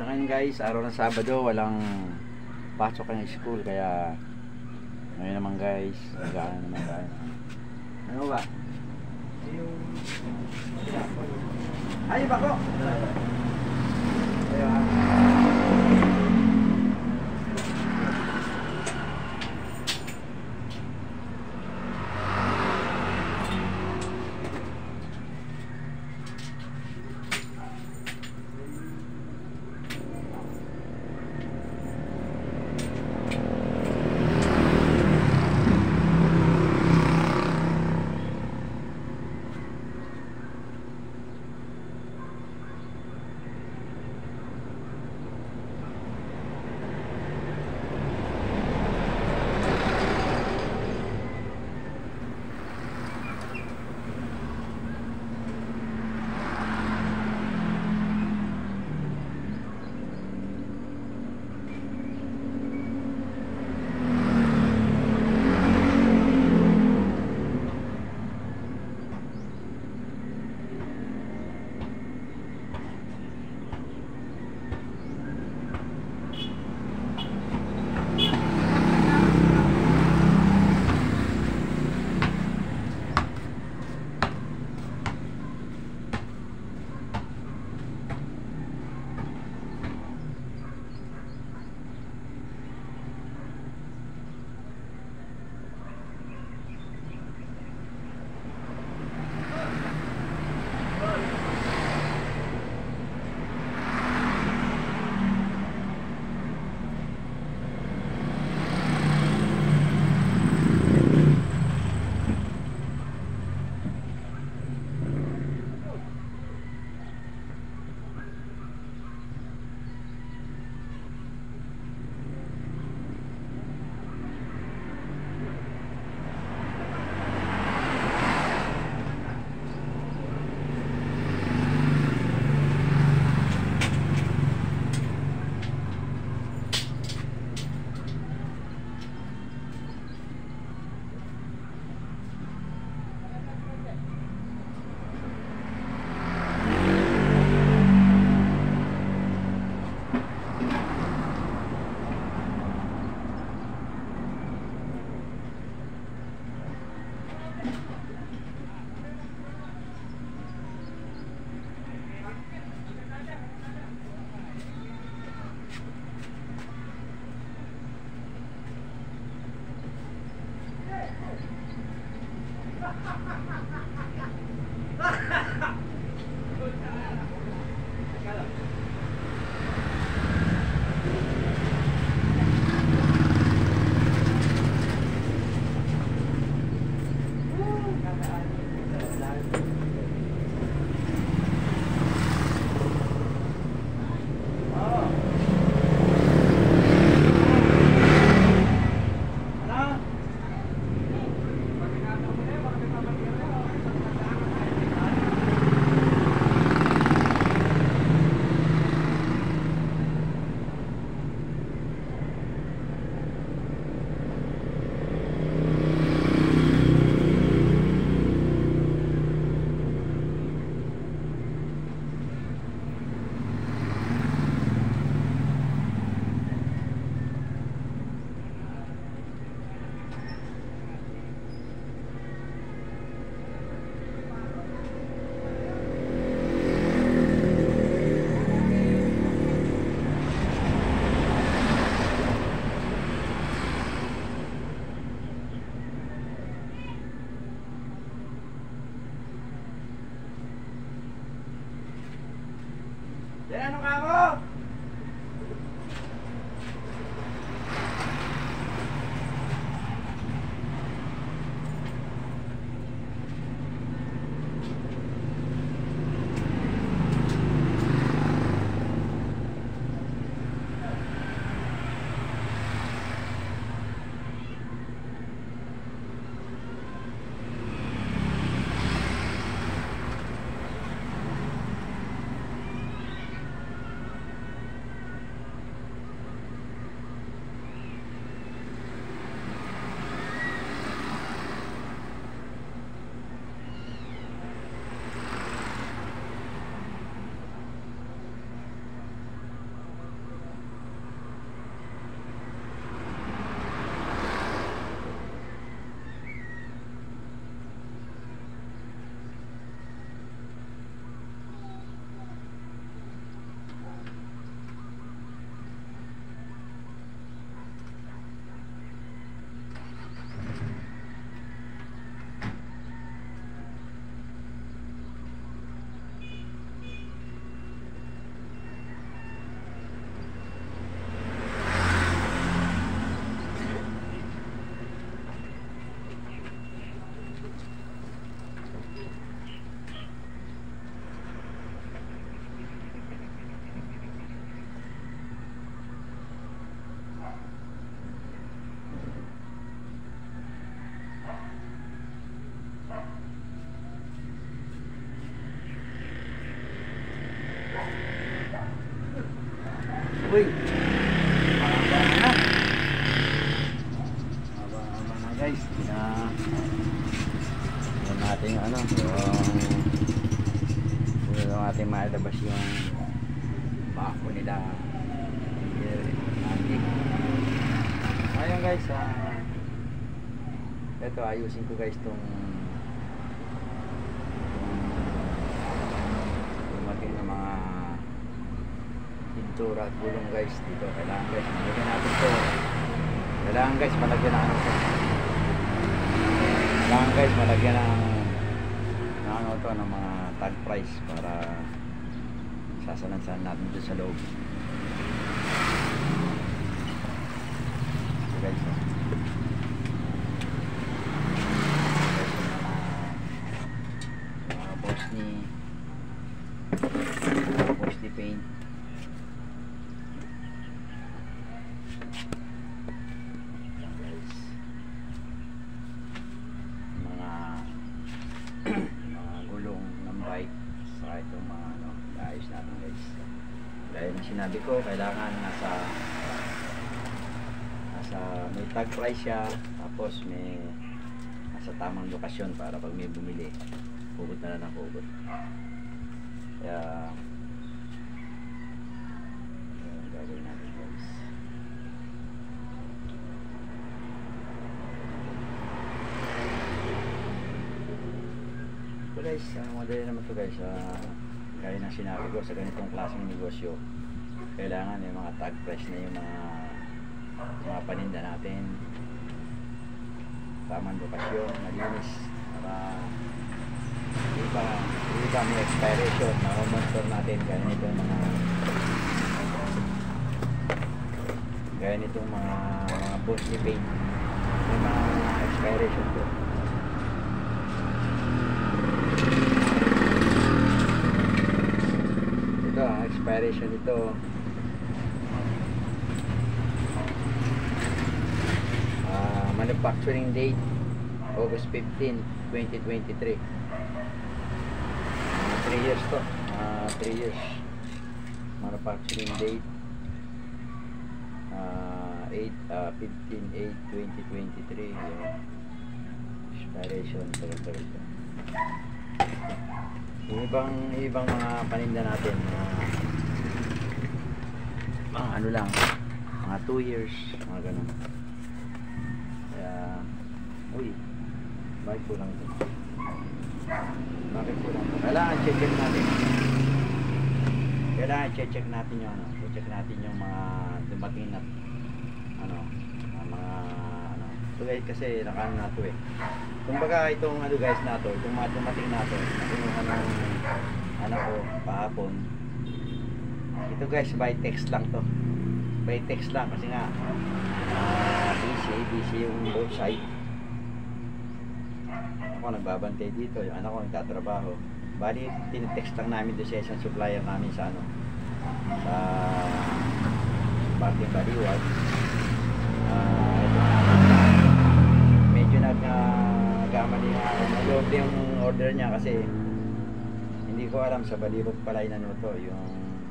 Ngayon guys, araw ng Sabado, walang pasok ng school, kaya ngayon naman guys, nag-aano naman tayo. Ano ba? Ay, bako! Ayun. Uy! Mahaba na. Mahaba na guys. Yan natin yung ano. Yung ating maalabas yung bako nila. Ayun guys. Ito ayusin ko guys itong dumating na mga pintura at gulong guys dito. Kailangan guys malagyan natin ito. Kailangan guys malagyan ng ano ito. Kailangan guys malagyan ng ano ito, ng mga tag price para sasalansan natin dito sa loob. So guys Bosni paint. Yan guys. Mga gulong ng bike sa itong mga ano, ayos natin guys. Gaya ng sinabi ko, kailangan nasa may tag price siya, tapos may nasa tamang lokasyon para pag may bumili hugot na lang ng hugot. Kaya gagawin natin guys. So guys, madali naman to guys. Gaya ng sinabi ko, sa ganitong klaseng negosyo kailangan yung mga tag price na yung mga paninda natin, tamang lokasyon, malinis para iba may expiration, monitor natin gaya nitong mga Bosni paint, may mga expiration to. Ito expiration ito manufacturing date August 15, 2023. 3 years to. 3 years. Manufacturing date 15/8/2023. Expiration talaga. Yung ibang mga paninda natin mga ano lang, mga 2 years, mga ganun. Kaya bakit kulang ito? Kailangan check natin. Kailangan check natin yung ano, check natin yung mga dumating na mga ito guys, kasi nakaano na ito eh. Kumbaga itong ano guys na ito, itong mga dumating na ito, kinuha ng anak ko kahapon. Ito guys, by text lang to. By text lang kasi nga busy yung both side. Ako nagbabantay dito, yung anak ko nagtatrabaho. Bali, tinetext lang namin doon sa isang supplier namin sa ano, sa Parting Baliwag. Medyo nagkamali na nag-order yung order niya kasi hindi ko alam sa Baliwag pala inanuto yung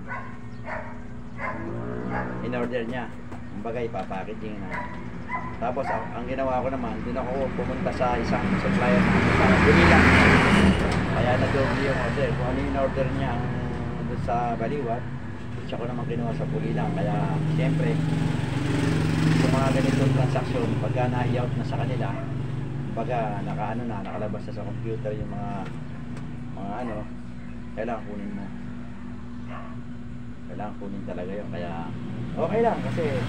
in-order niya. Kumbaga ipapackaging na. Tapos ang ginawa ko naman, doon ako pumunta sa isang supplier para bili lang. Kaya na-double yung order. Kung ano yung order niya doon sa Baliwag, siya ko naman kinuha sa Pulilang. Kaya siyempre sa mga ganitong transaksyon, pagka na-i-out na sa kanila, pagka nakalabas na sa computer yung mga ano, kailangan kunin mo. Kailangan kunin talaga yun. Kaya okay lang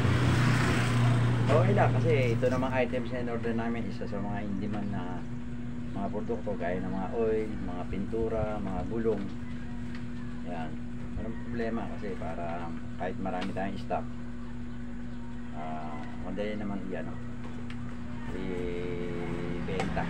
kasi ito namang items na in-order namin, isa sa mga in-demand na mga produkto gaya ng mga oil, mga pintura, mga gulong. Yan, walang problema kasi para kahit marami tayong stock, madali naman i-benta.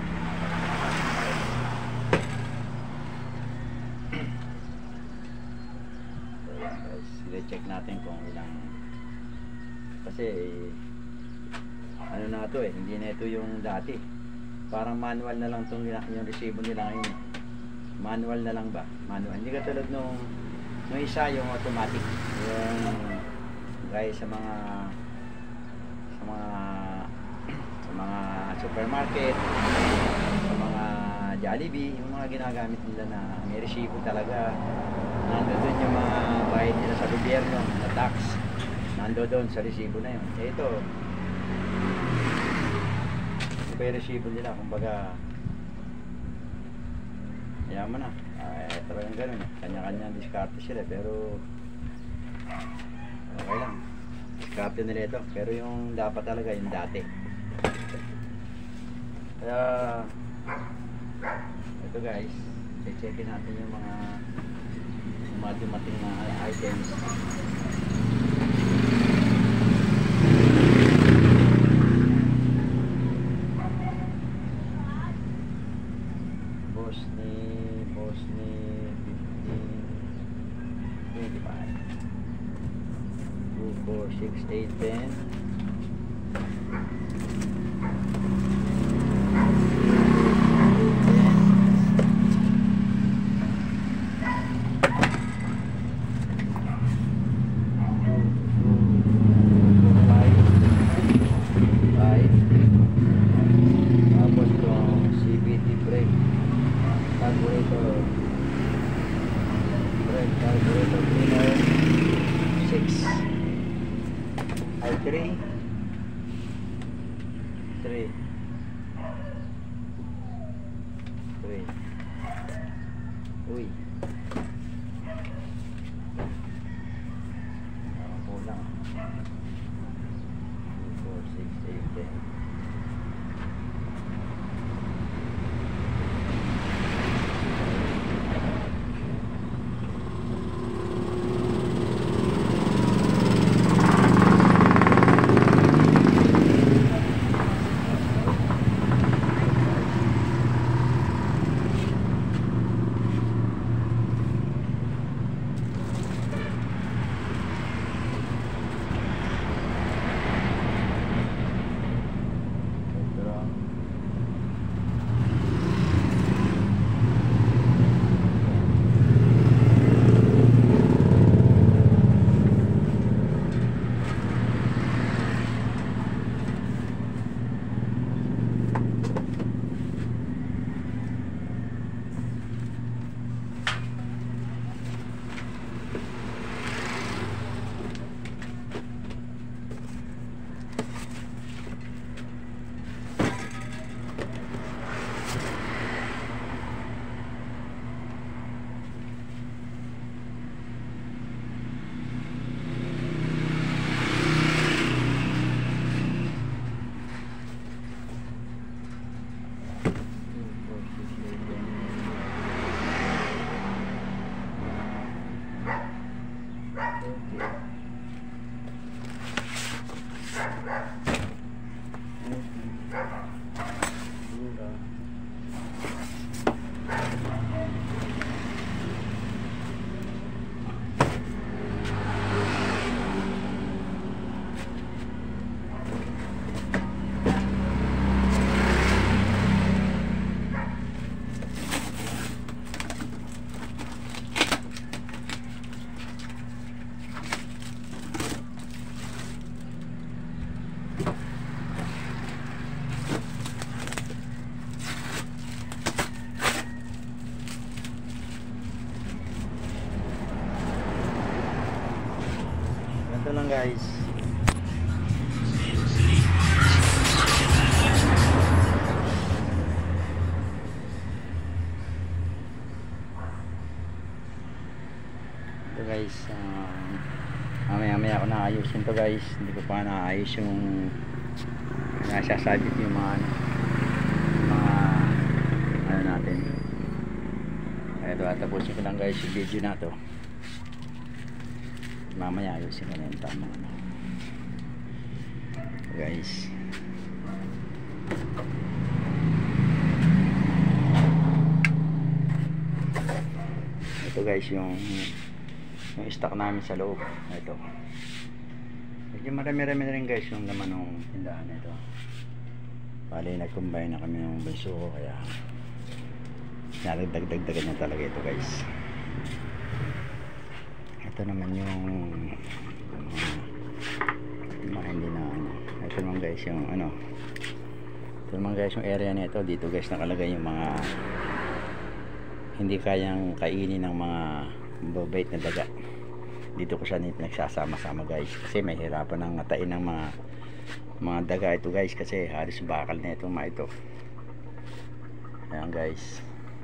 So guys, i-check natin kung ilang, kasi ano na ito hindi na ito yung dati. Parang manual na lang itong yung resibo nila ngayon. Manual na lang ba? Manual. Hindi katulad nung isa yung automatic. Yung gaya sa mga sa mga supermarket, sa mga Jollibee, yung mga ginagamit nila na may resibo talaga. Nandoon yung mga bayad nila sa gobyerno na tax, nandoon sa resibo na yun. Ito yung resibo nila, kumbaga yaman na. Talagang ganun, kanya-kanya diskarte sila, pero okay lang, diskarte nila ito. Pero yung dapat talaga yung dati. Kaya ito guys, checkin natin yung mga dumating na items. Bosni 15, 25, 2, 4, 6, 8, 10. Carburetor cleaner 6 ay 3 uy kulang 2, 4, 6, 8, 10. Ito lang guys. Ito guys, mamaya ako naayusin to guys. Hindi ko pa naayos yung nasasabit yung mga ano natin. Ito, tapusin ko lang guys yung video na to. Mamaya ayusin ko na yung tama guys. Ito guys yung stock namin sa loob. Ito medyo marami-rami na rin guys yung laman ng tindahan nito. Bali nag-combine na kami ng bunso ko, kaya naragdag-dagdagan na talaga ito guys. Ito naman yung hindi na ano. Ito naman guys yung ano, ito naman guys yung area nito. Dito guys nakalagay yung mga hindi kayang kainin ng mga mababait na daga. Dito ko siya nagsasama-sama guys, kasi may hirapan ng ngatain ng mga daga ito guys, kasi halos bakal na itong mga ito. Ayan guys,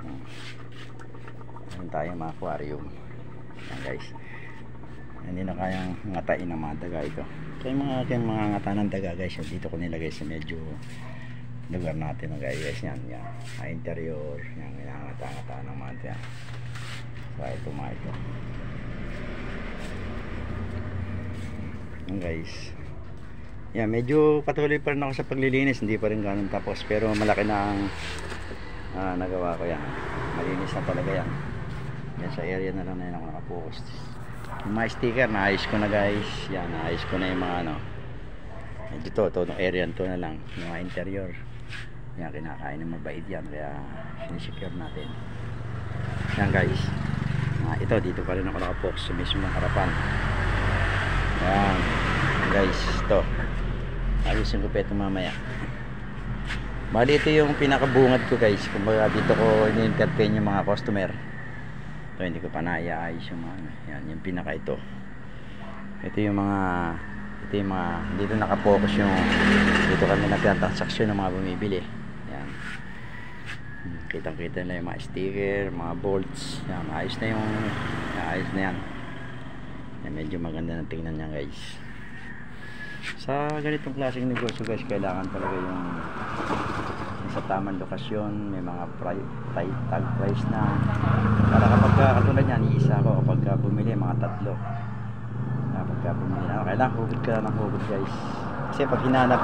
meron tayong mga aquarium. Ayan guys, hindi na kayang ngatain ng mga daga ito. So yung mga ngata ng daga guys, dito ko nilagay sa medyo lugar natin guys. Yan, yan, interior, yan, ngata-ngata ng mga ito yan. So ito mga ito. Yan guys, yan, medyo patuloy pa rin ako sa paglilinis, hindi pa rin ganun tapos, pero malaki na ang nagawa ko. Yan, malinis na talaga yan. Yan sa area na lang na yun ako nakapost. Yung mga sticker naayos ko na guys. Yan, naayos ko na yung mga ano, dito, itong area to na lang, yung mga interior. Yan, kinakain ng mabait yan, kaya sinisecure natin. Yan guys, ito dito pa rin ako nakapost sa mismong harapan. Yan guys, ito ayusin ko pa ito mamaya. Bali ito yung pinakabungad ko guys, kumbaga dito ko ini-entertain yung mga customer. Ito hindi ko pa naiayos yung mga, yan, yung pinaka ito. Ito yung mga dito nakapokus yung, dito kami nagtatransaksyon ng mga bumibili. Yan, kitang kita na yung mga sticker, mga bolts. Yan, ayos na yung, ayos na yan. Yan, medyo maganda ng tingnan niya guys. Sa ganitong klaseng negosyo guys, kailangan talaga yung sa tamang lokasyon, may mga tag price na, para kapag katulad yan, iisa ko kapag bumili mga tatlo. Kapag bumili na, kailangan hugod ka ng hugod guys, kasi pag hinanap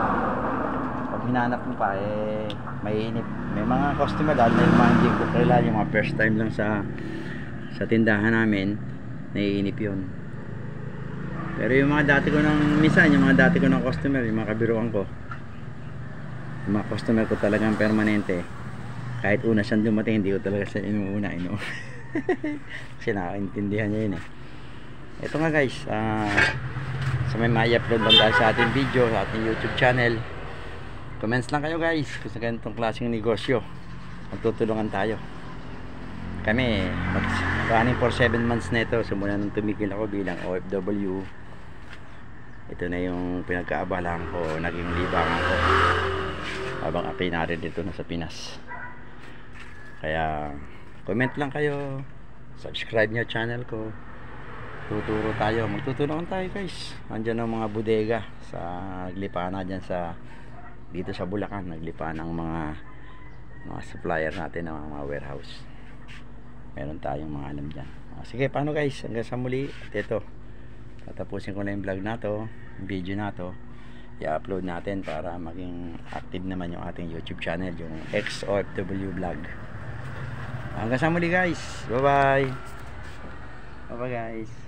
mo pa eh maiinip. May mga customer dahil may mga hindi ko kilala, yung mga first time lang sa tindahan namin, naiinip yun. Pero yung mga dati ko yung mga dati ko ng customer, yung mga kabiruan ko, yung mga customer ko talagang permanente, kahit una siyang dumating, hindi ko talaga siya inuuna kasi nakakaintindihan niya yun eh. Ito nga guys, sa may ma-upload lang dahil sa ating video, sa ating YouTube channel, comments lang kayo guys kung sa ganitong klaseng negosyo, magtutulungan tayo. Kami running for 7 months na ito, simula nung tumigil ako bilang OFW. Ito na yung pinagkaabalahan ko, naging libangan ko habang ako'y narin dito na sa Pinas. Kaya comment lang kayo, subscribe nyo channel ko, tuturo tayo, magtutulungan tayo guys. Andyan ang mga bodega sa naglipaan na dyan dito sa Bulacan, naglipaan ng mga supplier natin ng mga warehouse. Meron tayong mga alam dyan. Sige, paano guys, hanggang sa muli. At ito, tatapusin ko na yung vlog na to, yung video na to, i-upload natin para maging active naman yung ating YouTube channel, yung XOFW vlog. Hanggang sa muli guys, bye bye. Bye bye guys.